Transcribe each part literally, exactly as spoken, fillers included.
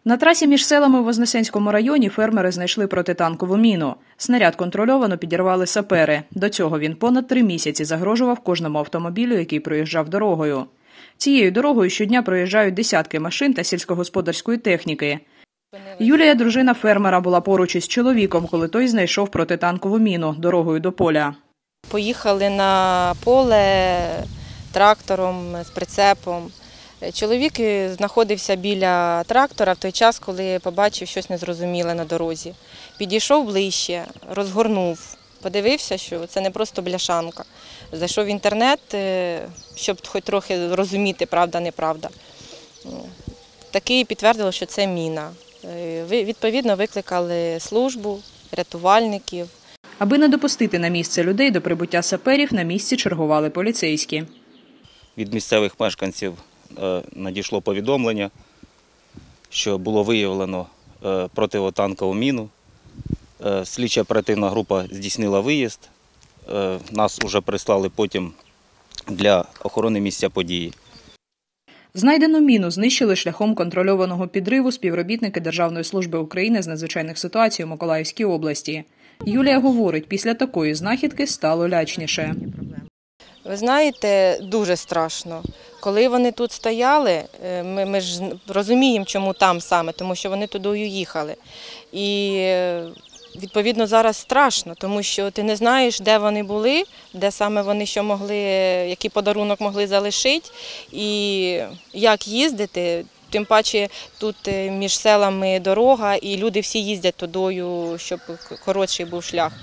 На трасі між селами у Вознесенському районі фермери знайшли протитанкову міну. Снаряд контрольовано підірвали сапери. До цього він понад три місяці загрожував кожному автомобілю, який проїжджав дорогою. Цією дорогою щодня проїжджають десятки машин та сільськогосподарської техніки. Юлія, дружина фермера, була поруч із чоловіком, коли той знайшов протитанкову міну дорогою до поля. Поїхали на поле трактором з прицепом. Чоловік знаходився біля трактора в той час, коли побачив щось незрозуміле на дорозі. Підійшов ближче, розгорнув, подивився, що це не просто бляшанка. Зайшов в інтернет, щоб хоч трохи розуміти, правда-неправда. Таки підтвердило, що це міна. Відповідно, викликали службу, рятувальників. Аби не допустити на місце людей до прибуття саперів, на місці чергували поліцейські. Від місцевих мешканців надійшло повідомлення, що було виявлено протитанкову міну. Слідча оперативна група здійснила виїзд. Нас вже прислали потім для охорони місця події. Знайдену міну знищили шляхом контрольованого підриву співробітники Державної служби України з надзвичайних ситуацій у Миколаївській області. Юлія говорить, після такої знахідки стало лячніше. Ви знаєте, дуже страшно. Коли вони тут стояли, ми, ми ж розуміємо, чому там саме, тому що вони туди їхали. І відповідно зараз страшно, тому що ти не знаєш, де вони були, де саме вони що могли, який подарунок могли залишити і як їздити. Тим паче тут між селами дорога і люди всі їздять туди, щоб коротший був шлях.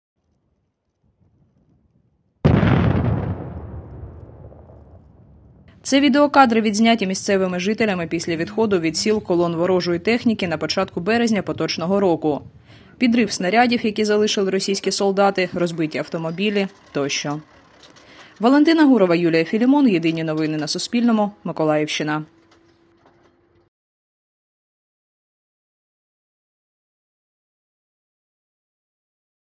Це відеокадри відзняті місцевими жителями після відходу від сіл колон ворожої техніки на початку березня поточного року. Підрив снарядів, які залишили російські солдати, розбиті автомобілі тощо. Валентина Гурова, Юлія Філімон. Єдині новини на Суспільному. Миколаївщина.